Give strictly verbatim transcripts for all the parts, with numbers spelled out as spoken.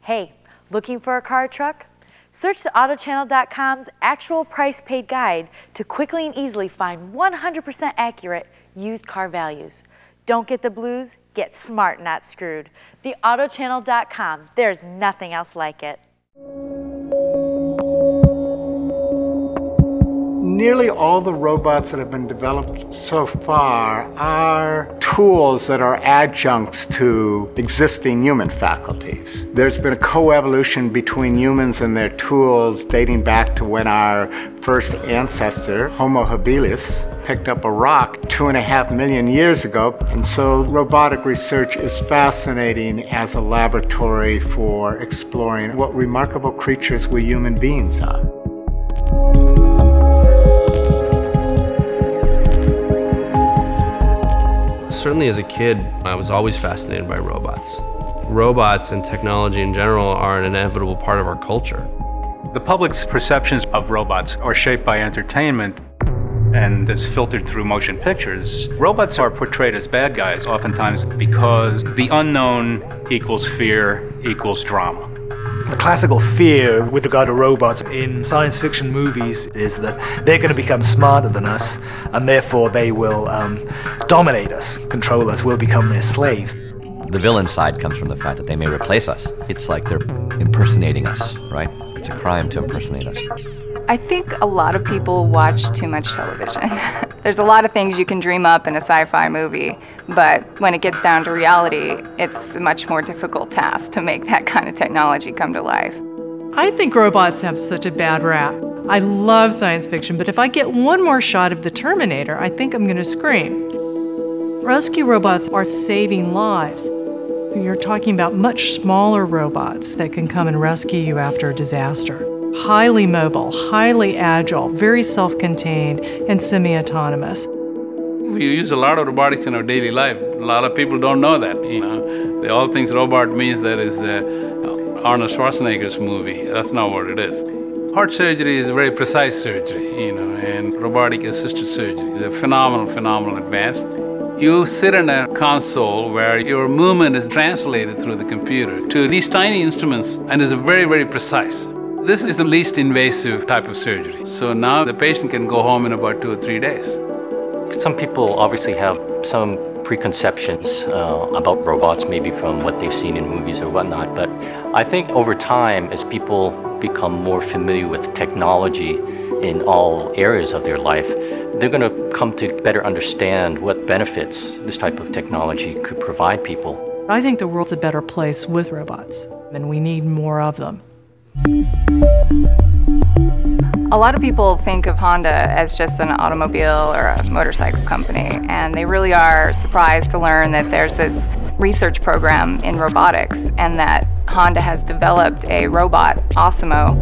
Hey, looking for a car or truck? Search the auto channel dot com's actual price paid guide to quickly and easily find one hundred percent accurate used car values. Don't get the blues, get smart, not screwed. the auto channel dot com, there's nothing else like it. Nearly all the robots that have been developed so far are tools that are adjuncts to existing human faculties. There's been a coevolution between humans and their tools dating back to when our first ancestor, Homo habilis, picked up a rock two and a half million years ago. And so robotic research is fascinating as a laboratory for exploring what remarkable creatures we human beings are. Certainly as a kid, I was always fascinated by robots. Robots and technology in general are an inevitable part of our culture. The public's perceptions of robots are shaped by entertainment and is filtered through motion pictures. Robots are portrayed as bad guys oftentimes because the unknown equals fear equals drama. The classical fear with regard to robots in science fiction movies is that they're going to become smarter than us, and therefore they will um, dominate us, control us, we'll become their slaves. The villain side comes from the fact that they may replace us. It's like they're impersonating us, right? It's a crime to impersonate us. I think a lot of people watch too much television. There's a lot of things you can dream up in a sci-fi movie, but when it gets down to reality, it's a much more difficult task to make that kind of technology come to life. I think robots have such a bad rap. I love science fiction, but if I get one more shot of the Terminator, I think I'm going to scream. Rescue robots are saving lives. You're talking about much smaller robots that can come and rescue you after a disaster. Highly mobile, highly agile, very self-contained, and semi-autonomous. We use a lot of robotics in our daily life. A lot of people don't know that. You know, they all think robot means that is uh, Arnold Schwarzenegger's movie. That's not what it is. Heart surgery is a very precise surgery, you know, and robotic assisted surgery is a phenomenal, phenomenal advance. You sit in a console where your movement is translated through the computer to these tiny instruments, and is very, very precise. This is the least invasive type of surgery. So now the patient can go home in about two or three days. Some people obviously have some preconceptions uh, about robots, maybe from what they've seen in movies or whatnot. But I think over time, as people become more familiar with technology in all areas of their life, they're going to come to better understand what benefits this type of technology could provide people. I think the world's a better place with robots, and we need more of them. A lot of people think of Honda as just an automobile or a motorcycle company, and they really are surprised to learn that there's this research program in robotics and that Honda has developed a robot, Osimo.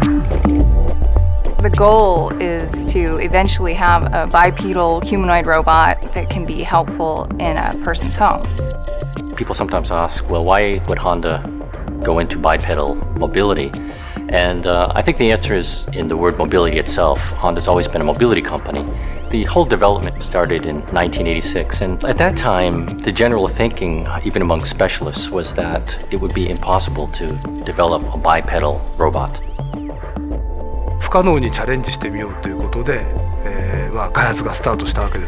The goal is to eventually have a bipedal humanoid robot that can be helpful in a person's home. People sometimes ask, well, why would Honda go into bipedal mobility? And uh, I think the answer is in the word mobility itself. Honda's always been a mobility company. The whole development started in nineteen eighty-six, and at that time, the general thinking, even among specialists, was that it would be impossible to develop a bipedal robot. 不可能にチャレンジしてみようということで、えーまあ、開発がスタートしたわけです。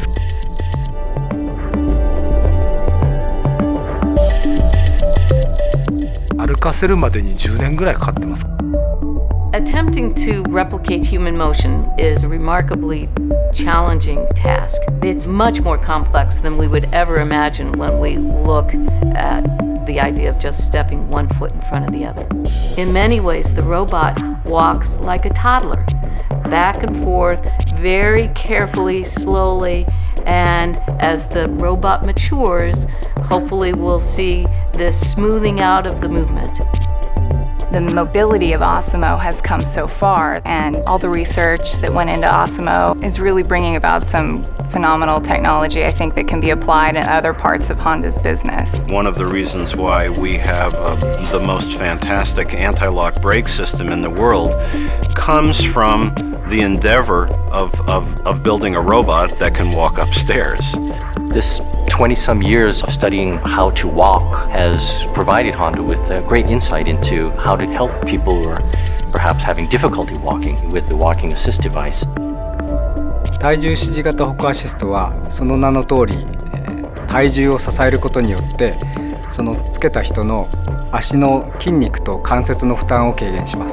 歩かせるまでにじゅうねんぐらいかかってます。 Attempting to replicate human motion is a remarkably challenging task. It's much more complex than we would ever imagine when we look at the idea of just stepping one foot in front of the other. In many ways, the robot walks like a toddler, back and forth, very carefully, slowly, and as the robot matures, hopefully we'll see this smoothing out of the movement. The mobility of Osimo has come so far, and all the research that went into Osimo is really bringing about some phenomenal technology, I think, that can be applied in other parts of Honda's business. One of the reasons why we have uh, the most fantastic anti-lock brake system in the world comes from the endeavor of, of, of building a robot that can walk upstairs. This twenty some years of studying how to walk has provided Honda with a great insight into how to help people who are perhaps having difficulty walking with the walking assist device. 体重支持型歩行アシストはその名の通り、体重を支えることによってそのつけた人の足の筋肉と関節の負担を軽減します。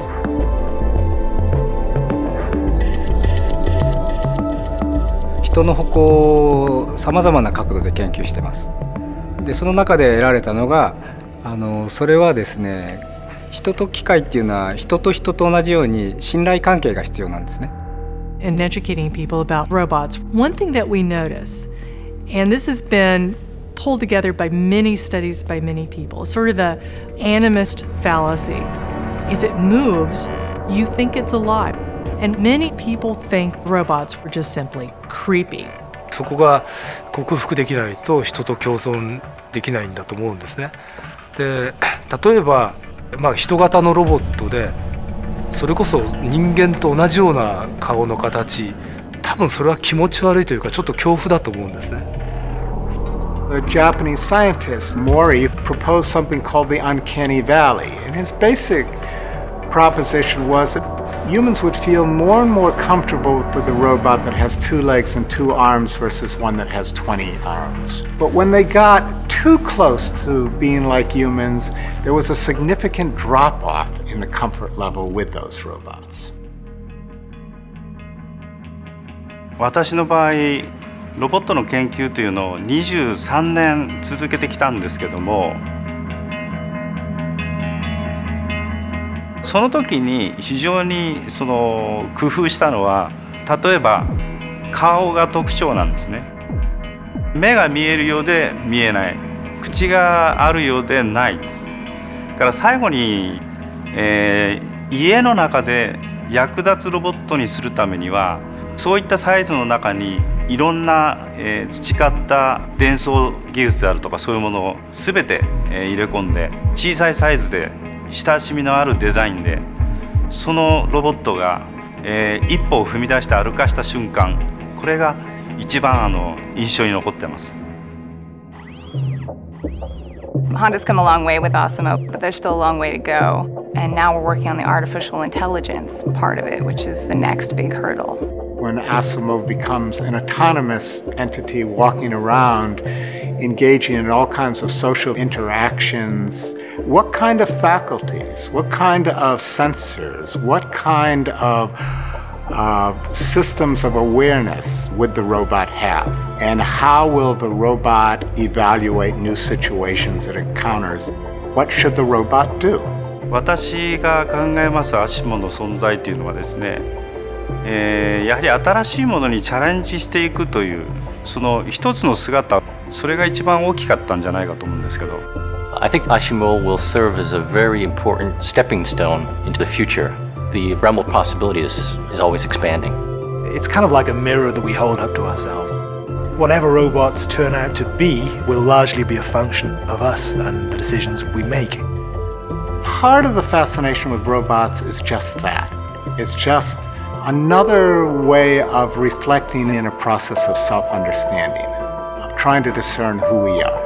人の歩行をさまざまな角度で研究してます。でその中で得られたのがあのそれはですね、人と機械っていうのは人と人と同じように信頼関係が必要なんですね。 In educating people about robots, one thing that we notice, and this has been pulled together by many studies by many people, sort of the animist fallacy. If it moves, you think it's alive. And many people think robots were just simply creepy. そこが克服できないと人と共存できないんだと思うんですね。で、例えば、まあ、人型のロボットでそれこそ人間と同じような顔の形、多分それは気持ち悪いというかちょっと恐怖だと思うんですね。 The Japanese scientist Mori proposed something called the uncanny valley, and his basic proposition was that humans would feel more and more comfortable with a robot that has two legs and two arms versus one that has twenty arms. But when they got too close to being like humans, there was a significant drop-off in the comfort level with those robots. 私の場合、ロボットの研究というのをにじゅうさんねん続けてきたんですけども、その時に非常にその工夫したのは、例えば顔が特徴なんですね。目が見えるようで見えない、口があるようでない。だから最後に、えー、家の中で役立つロボットにするためには、そういったサイズの中にいろんな、えー、培った伝送技術であるとかそういうものを全て、えー、入れ込んで、小さいサイズで親しみのあるデザインで、そのロボットが、えー、一歩を踏み出して歩かした瞬間、これが一番あの印象に残ってます。 Honda's come a long way with Asimo, but there's still a long way to go. And now we're working on the artificial intelligence part of it, which is the next big hurdle. When Asimo becomes an autonomous entity walking around, engaging in all kinds of social interactions, what kind of faculties, what kind of sensors, what kind of uh, systems of awareness would the robot have? And how will the robot evaluate new situations it encounters? What should the robot do? 私が考えますAsimoの存在というのはですね、えー、やはり新しいものにチャレンジしていくというその一つの姿、それが一番大きかったんじゃないかと思うんですけど。 I think Asimo will serve as a very important stepping stone into the future. The realm of possibilities is always expanding. It's kind of like a mirror that we hold up to ourselves. Whatever robots turn out to be will largely be a function of us and the decisions we make. Part of the fascination with robots is just that. It's just another way of reflecting in a process of self-understanding, of trying to discern who we are.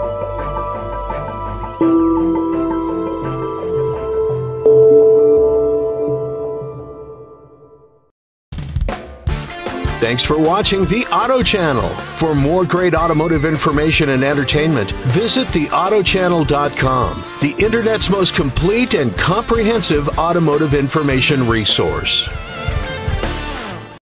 Thanks for watching the Auto Channel. For more great automotive information and entertainment, visit the auto channel dot com, the Internet's most complete and comprehensive automotive information resource.